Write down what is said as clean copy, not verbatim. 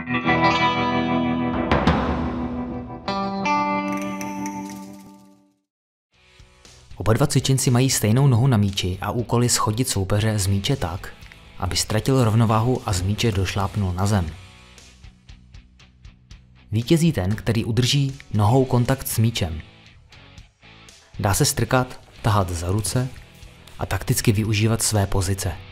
Oba dva cvičenci mají stejnou nohu na míči a úkol je shodit soupeře z míče tak, aby ztratil rovnováhu a z míče došlápnul na zem. Vítězí ten, který udrží nohou kontakt s míčem. Dá se strkat, tahat za ruce a takticky využívat své pozice.